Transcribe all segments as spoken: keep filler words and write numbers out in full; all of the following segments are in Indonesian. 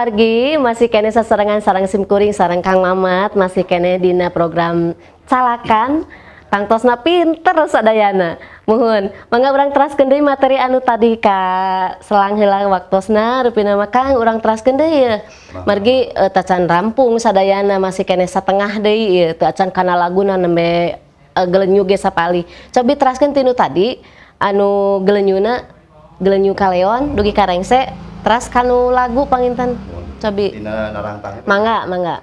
Palawargi masih kene sasarangan sarang simkuring sarang Kang Mamat masih kene dina program calakan tangtosna pinter sadayana muhun mangga urang teraskeun deui materi anu tadi ka selang heula waktosna rupina mah Kang urang teraskeun deui ye margi e, tacan rampung sadayana masih kene satengah deui ye teu acan kana laguna nembe e, gelenyu ge sapali cobi teraskeun tinu tadi anu gelenyuna gelenyu kaleon dugi karengse teras kanu lagu panginten cobi dina narantang mangga mangga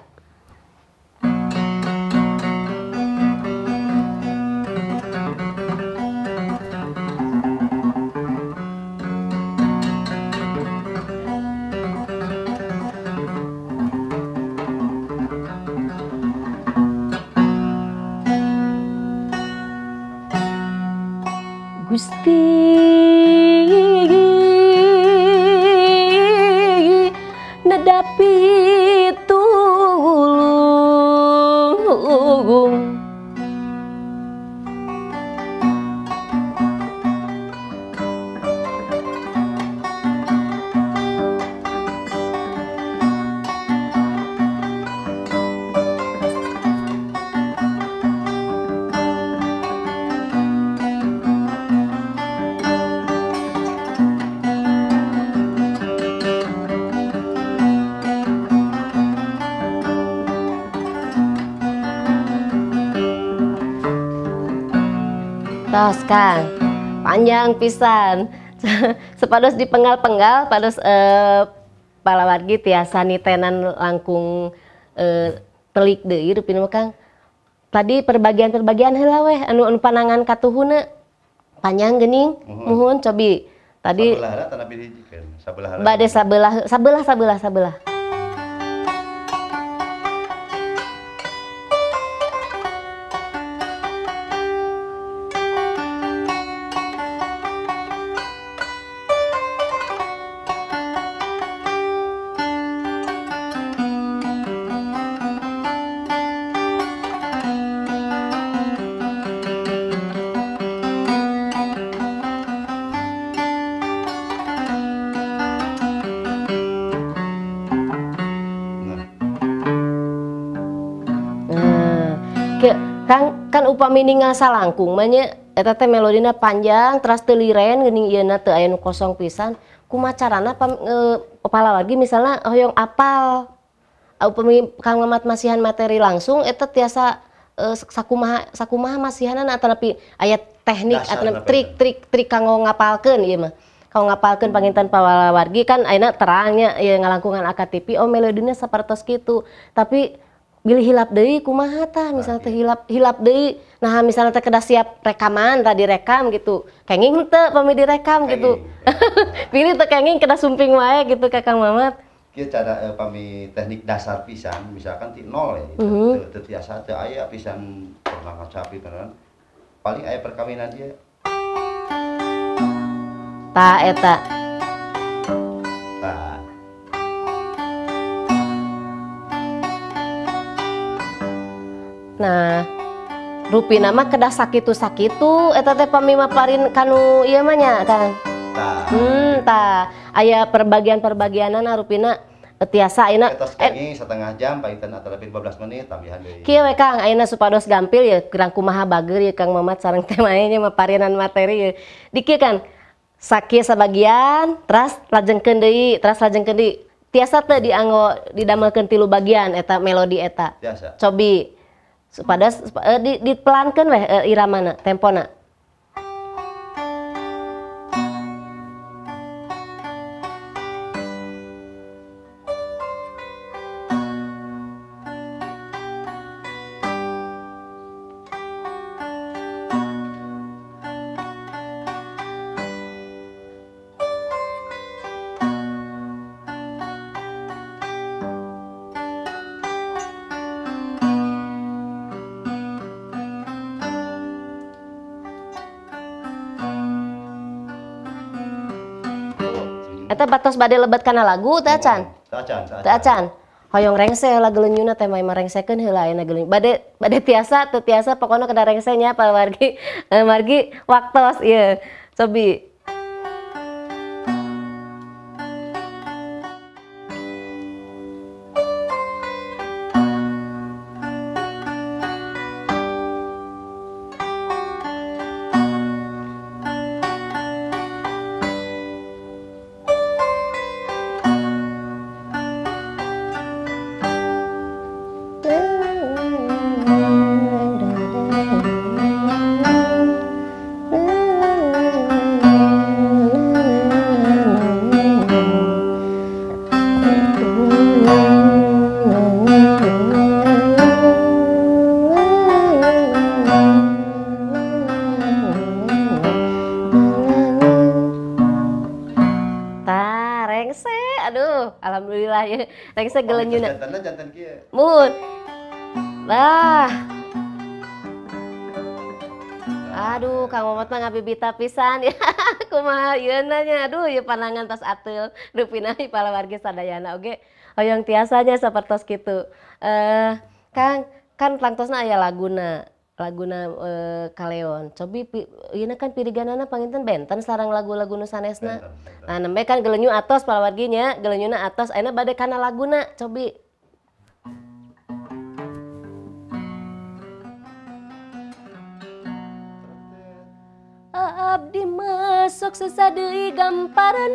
Gusti nedapi tulung tos Kang panjang pisan sepados dipenggal-penggal pados eh, Palawargi tiasa nitenan langkung eh, telik deui rupina mah Kang tadi perbagian-perbagian heula weh anu anu panangan katuhuna panjang geuning muhun cobi tadi sabelah tanah dijikeun sabelah bade sabelah sabelah sabelah sabelah Kang kan upami ningal salangkung mah nya eta teh melodina panjang teras teu liren geuning ieuna teu aya nu kosong pisan kumaha carana e, Palawargi misalna hoyong apal upami Kang Mamat masihan materi langsung eta tiasa e, sakumaha sakumaha masihanana atapi aya teknik ataupun trik-trik trik kanggo ngapalkeun ieu mah kanggo ngapalkeun panginten Palawargi kan ayeuna terangnya ieu ngalangkungan A K T P oh melodina sapertos kitu tapi bilih hilap deui kumaha tah misalnya teh hilap hilap deui nah misalnya teh kedah siap rekaman tadi rekam gitu kenging henteu pami direkam gitu pilih teh kenging kedah sumping wae gitu ka Kang Mamat kieu cara uh, pami teknik dasar pisan misalkan ti nol ya uh-huh. teu tiasa teu aya pisan pernah ngacapi beneran paling aya perkawinan dia tah eta tah nah rupina mah kedah sakitu-sakitu eta teh pami maparin kanu ieu mah nya Kang tah hmm tah aya perbagian-perbagianana rupina tiasa ayeuna tos kenging setengah jam painten atau lebih lima belas menit tambahan deui kieu we Kang ayeuna supados gampil ya kurang kumaha bager ya Kang Mamat sareng teh nya maparinan materi ya di kieu kan sakieu sabagian teras lajengkeun deui teras lajengkeun deui tiasa teh dianggo didamelkeun tilu bagian eta melodi eta biasa cobi supados uh, di dipelankeun weh uh, iramana tempona eta batos bade lebat kana lagu teh acan teu acan teu acan hoyong rengse heula geulenyuna teh mah rengsekeun heula ayeuna geuleun bade bade tiasa teu tiasa pokona kada rengse nya Palawargi eh, margi waktos ieu cobi alhamdulillah ya. Rek segelenyuna. Jantanna jantan kieu. Mun. Lah. Aduh, Kang Mamat mah ngabibita pisan ya. Kumaha ieu nya. Aduh, ieu panangan tos ateul rupinahi palawargi sadayana oge hoyong tiasanya sapertos kitu. Eh, Kang, kan plangtosna aya laguna. Laguna eh, Kaleon. Cobi ieu kan piriganana panginten benten sareng lagu-lagu nu sanesna. Nah, nembe kan gelenyu atos palawarginya, gelenyuna atos ayeuna bade kana laguna. Cobi abdi masuk susah deui gamparan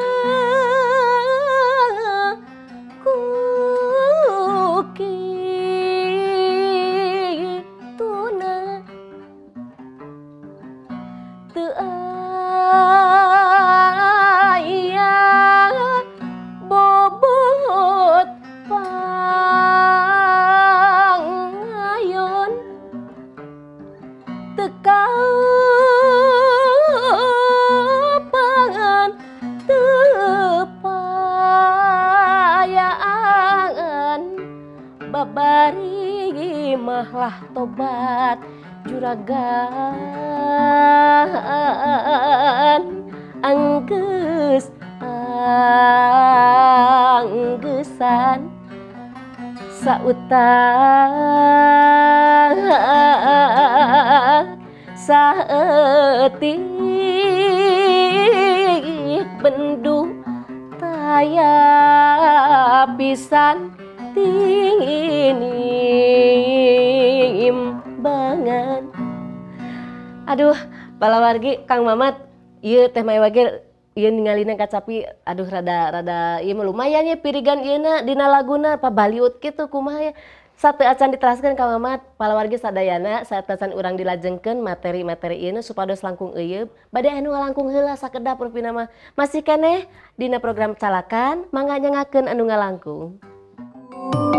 mah kituna teu aya bobot pangayon teu pangan tepayaan babari mahlah tobat juragan anggeus anggesan sautang saeutik bendung taya pisan timbangan. Aduh, palawargi Kang Mamat ieu teh mae wage ieu ningalina kacapi aduh rada rada ieu lumayan ya pirigan ieuna dina laguna pabaliut kitu kumaha ya. Satu acan diteraskeun Kang Mamat palawargi sadayana saetasan urang dilajengkeun materi-materi ieu supados langkung eueup bade anu ngalangkung heula sakedap rupina mah masih keneh dina program Calakan mangga nyangakeun anu ngalangkung.